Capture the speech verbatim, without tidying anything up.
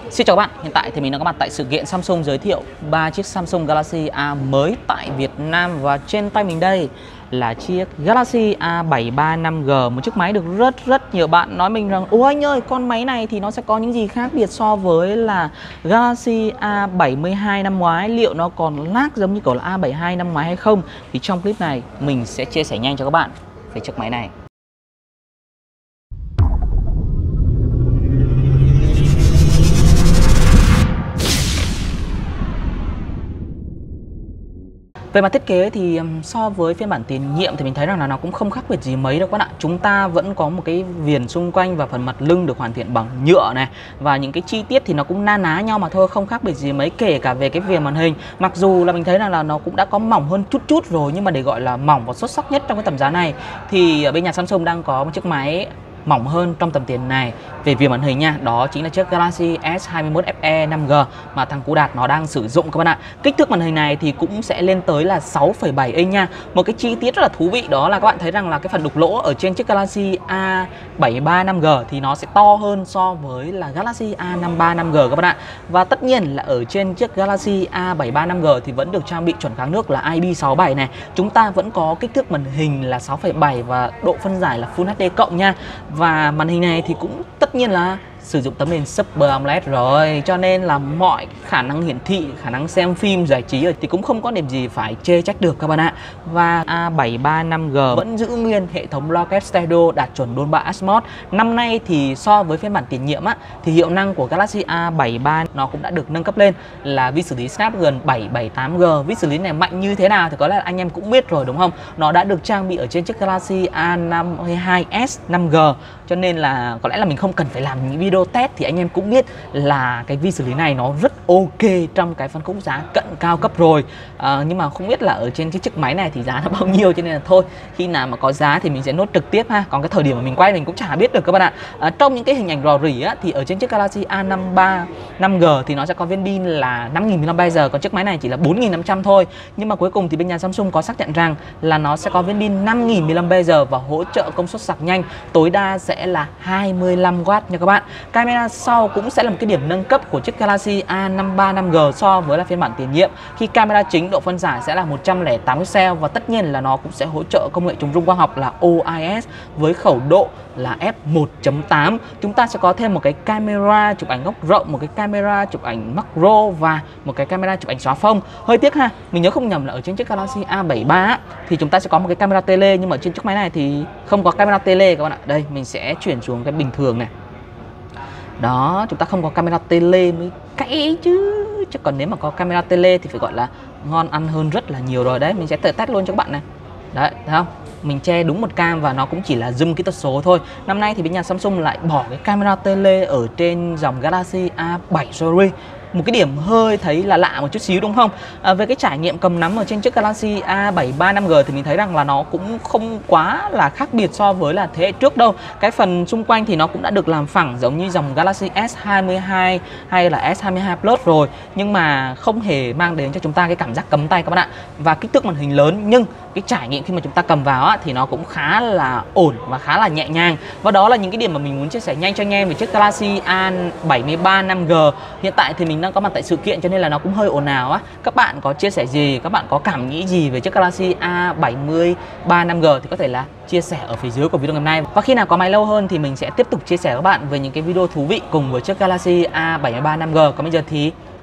Xin chào các bạn, hiện tại thì mình đang có mặt tại sự kiện Samsung giới thiệu ba chiếc Samsung Galaxy A mới tại Việt Nam. Và trên tay mình đây là chiếc Galaxy A bảy ba năm G, một chiếc máy được rất rất nhiều bạn nói mình rằng: ủa anh ơi, con máy này thì nó sẽ có những gì khác biệt so với là Galaxy A bảy mươi hai năm ngoái, liệu nó còn lag giống như kiểu là A bảy mươi hai năm ngoái hay không? Thì trong clip này mình sẽ chia sẻ nhanh cho các bạn về chiếc máy này. Về mặt thiết kế thì so với phiên bản tiền nhiệm thì mình thấy rằng là nó cũng không khác biệt gì mấy đâu các bạn ạ. Chúng ta vẫn có một cái viền xung quanh và phần mặt lưng được hoàn thiện bằng nhựa này, và những cái chi tiết thì nó cũng na ná nhau mà thôi, không khác biệt gì mấy, kể cả về cái viền màn hình. Mặc dù là mình thấy rằng là nó cũng đã có mỏng hơn chút chút rồi, nhưng mà để gọi là mỏng và xuất sắc nhất trong cái tầm giá này thì ở bên nhà Samsung đang có một chiếc máy mỏng hơn trong tầm tiền này về viền màn hình nha. Đó chính là chiếc Galaxy S hai mươi mốt Fe năm G mà thằng Cú Đạt nó đang sử dụng các bạn ạ. Kích thước màn hình này thì cũng sẽ lên tới là sáu phẩy bảy inch nha. Một cái chi tiết rất là thú vị đó là các bạn thấy rằng là cái phần đục lỗ ở trên chiếc Galaxy A bảy ba năm G thì nó sẽ to hơn so với là Galaxy A năm ba năm G các bạn ạ. Và tất nhiên là ở trên chiếc Galaxy A bảy ba năm G thì vẫn được trang bị chuẩn kháng nước là I P sáu bảy này. Chúng ta vẫn có kích thước màn hình là sáu phẩy bảy và độ phân giải là Full hát đê cộng nha. Và màn hình này thì cũng tất nhiên là sử dụng tấm nền Super AMOLED rồi, cho nên là mọi khả năng hiển thị, khả năng xem phim, giải trí thì cũng không có điểm gì phải chê trách được các bạn ạ. Và A bảy ba năm G vẫn giữ nguyên hệ thống loa kép stereo đạt chuẩn Dolby Atmos. Năm nay thì so với phiên bản tiền nhiệm á, thì hiệu năng của Galaxy A bảy ba nó cũng đã được nâng cấp lên là vi xử lý Snapdragon bảy bảy tám G. Vi xử lý này mạnh như thế nào thì có lẽ là anh em cũng biết rồi đúng không? Nó đã được trang bị ở trên chiếc Galaxy A năm mươi hai S năm G, cho nên là có lẽ là mình không cần phải làm những video test thì anh em cũng biết là cái vi xử lý này nó rất ok trong cái phân khúc giá cận cao cấp rồi. À, nhưng mà không biết là ở trên cái chiếc máy này thì giá nó bao nhiêu, cho nên là thôi, khi nào mà có giá thì mình sẽ nốt trực tiếp ha. Còn cái thời điểm mà mình quay mình cũng chả biết được các bạn ạ. À, trong những cái hình ảnh rò rỉ á, thì ở trên chiếc Galaxy A năm ba năm G thì nó sẽ có viên pin là năm nghìn mAh, còn chiếc máy này chỉ là bốn nghìn năm trăm thôi. Nhưng mà cuối cùng thì bên nhà Samsung có xác nhận rằng là nó sẽ có viên pin năm nghìn mAh và hỗ trợ công suất sạc nhanh tối đa sẽ là hai mươi lăm oát nha các bạn. Camera sau cũng sẽ là một cái điểm nâng cấp của chiếc Galaxy A năm ba năm G so với là phiên bản tiền nhiệm, khi camera chính độ phân giải sẽ là một trăm lẻ tám pixel và tất nhiên là nó cũng sẽ hỗ trợ công nghệ trùng rung quang học là O I S với khẩu độ là F một chấm tám. Chúng ta sẽ có thêm một cái camera chụp ảnh góc rộng, một cái camera chụp ảnh macro và một cái camera chụp ảnh xóa phông. Hơi tiếc ha, mình nhớ không nhầm là ở trên chiếc Galaxy A bảy ba thì chúng ta sẽ có một cái camera tele, nhưng mà ở trên chiếc máy này thì không có camera tele các bạn ạ. Đây mình sẽ chuyển xuống cái bình thường này. Đó, chúng ta không có camera tele mới cay chứ. Chứ còn nếu mà có camera tele thì phải gọi là ngon ăn hơn rất là nhiều rồi. Đấy, mình sẽ test luôn cho các bạn này. Đấy, thấy không? Mình che đúng một cam và nó cũng chỉ là zoom kỹ thuật số thôi. Năm nay thì bên nhà Samsung lại bỏ cái camera tele ở trên dòng Galaxy A bảy series. Một cái điểm hơi thấy là lạ một chút xíu đúng không? À, về cái trải nghiệm cầm nắm ở trên chiếc Galaxy A bảy ba năm G thì mình thấy rằng là nó cũng không quá là khác biệt so với là thế hệ trước đâu. Cái phần xung quanh thì nó cũng đã được làm phẳng giống như dòng Galaxy S hai mươi hai hay là S hai mươi hai Plus rồi, nhưng mà không hề mang đến cho chúng ta cái cảm giác cấm tay các bạn ạ. Và kích thước màn hình lớn, nhưng cái trải nghiệm khi mà chúng ta cầm vào á, thì nó cũng khá là ổn và khá là nhẹ nhàng. Và đó là những cái điểm mà mình muốn chia sẻ nhanh cho anh em về chiếc Galaxy A bảy ba năm G. Hiện tại thì mình đang có mặt tại sự kiện cho nên là nó cũng hơi ồn ào á. Các bạn có chia sẻ gì, các bạn có cảm nghĩ gì về chiếc Galaxy A bảy ba năm G thì có thể là chia sẻ ở phía dưới của video ngày hôm nay. Và khi nào có máy lâu hơn thì mình sẽ tiếp tục chia sẻ các bạn về những cái video thú vị cùng với chiếc Galaxy A bảy ba năm G. Còn bây giờ thì